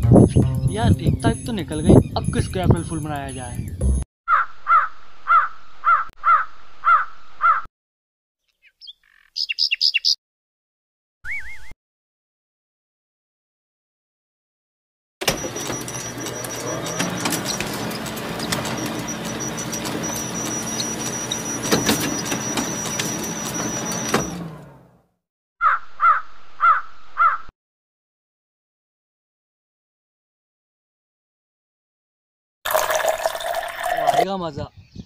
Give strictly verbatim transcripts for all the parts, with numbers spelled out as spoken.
यार एक तारीख तो निकल गई, अब किसको अप्रैल फूल मनाया जाए। आएगा मजा।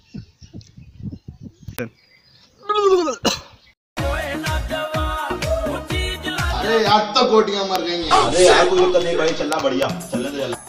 अरे आज तो गोटियां मर गई हैं। अरे यार कोई तो नहीं भाई, चलना बढ़िया, चलने दे चल।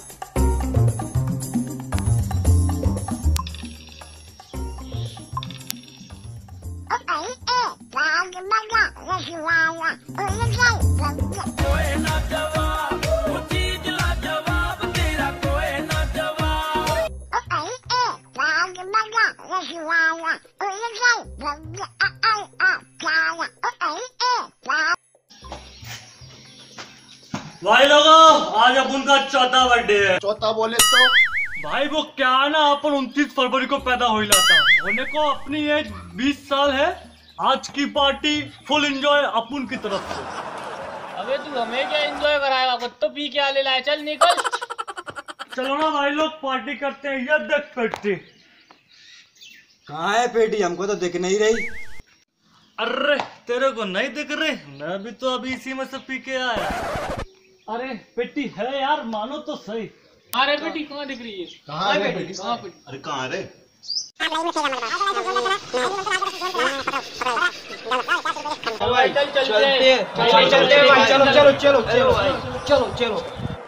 भाई लोगों, आज अपन का चौथा बर्थडे है। चौथा बोले तो भाई वो क्या है ना, अपन उनतीस फरवरी को पैदा हो था, होने को अपनी एज बीस साल है। आज की पार्टी फुल एंजॉय अपन की तरफ से। अबे तू हमें क्या एंजॉय कराएगा, खुद तो पी के आले लाए, चल निकल। चलो ना भाई लोग पार्टी करते हैं। ये देख पेटी। कहाँ है पेटी, हमको तो दिख नहीं रही। अरे तेरे को नहीं दिख रही, मैं भी तो अभी इसी में से पी के आया। अरे पेटी है यार, मानो तो सही। अरे बेटी कहाँ दिख रही है? कहाँ है बेटी? कहाँ पे? अरे कहाँ रे? चलो भाई चल चलते हैं, चल चलते हैं भाई, चलो चलो चलो चलो चलो चलो।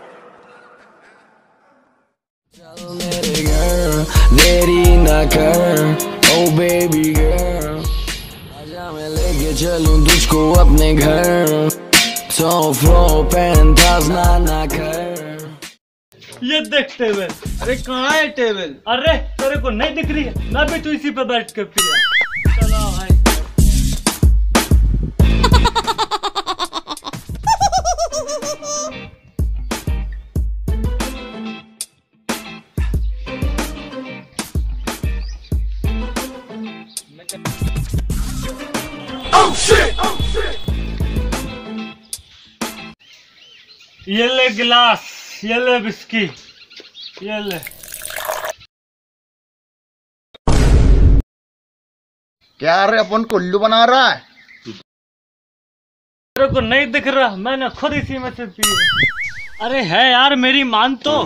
मेरे girl, देरी ना कर, oh baby girl, आजा मैं लेके चलूं तुझको अपने घर, सौ फ्लोर पेंटहाउस ना ना कर। ये देख टेबल। अरे कहाँ है टेबल? अरे तेरे को नहीं दिख रही है, मैं भी तो इसी पे बैठ के पिया। चलो भाई। Oh shit! Oh shit! ये ले गिलास, ये ले बिस्की, ये ले। क्या रे अपन को उल्लू बना रहा है? तेरे को नहीं दिख रहा, मैंने खुद इसी में से पी है। अरे है यार, मेरी मान तो।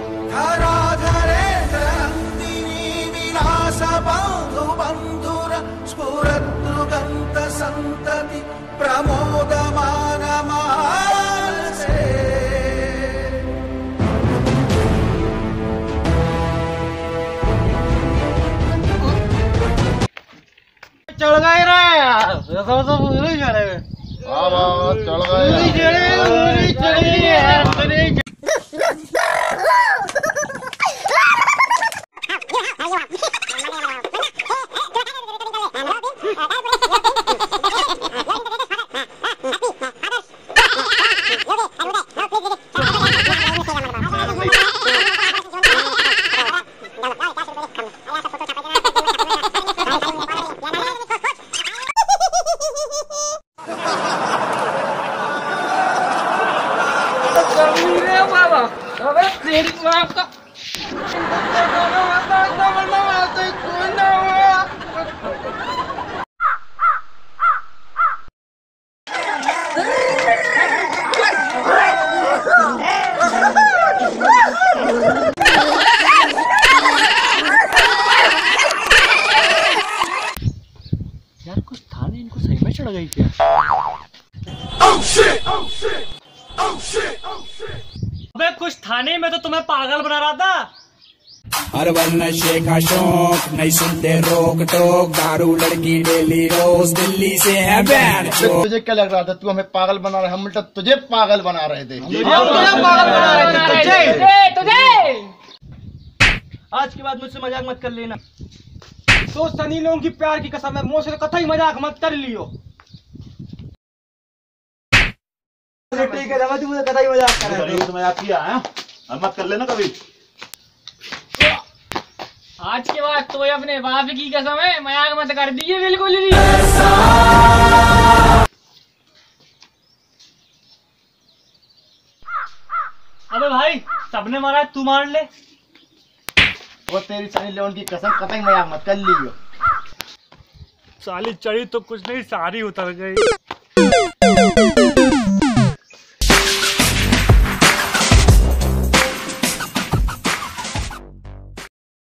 चढ़ गए रे यार, तो तो पूरी चढ़े गए। हाँ बाबा चढ़ गए। पूरी चढ़े पूरी चढ़ी है पूरी। अबे तेरी बाप का यार कुछ था नहीं, इनको सही में चढ़ गई क्या? Oh shit! Oh shit! Oh shit! Oh shit! अबे कुछ था नहीं, मैं तो तुम्हें पागल बना रहा था। हर वन नशे का शौक, नहीं सुनते रोक टोक, दारू लड़की डेली रोज, दिल्ली से है बैंड। तुझे क्या लग रहा था तू हमें पागल बना रहे? हम उल्टा तुझे पागल बना रहे थे। तुझे पागल बना रहे थे। तुझे तुझे आज के बाद मुझसे मजाक मत कर लेना। तो सनी लोगों की प्यार की कसम है, मुझसे कतई मजाक मत कर लियो। ठीक है, मुझे कतई मजाक कर रहा है। तो मजाक किया है। और मत कर लेना कभी। आज के बाद तो अपने बाप की कसम है, मजाक मत कर दीजिए बिल्कुल भी। अबे भाई सबने मारा है, तू मार ले। वो तेरी सनी लियोन की कसम, कतई मजाक मत कर लियो। साली चढ़ी तो कुछ नहीं, सारी उतर गई।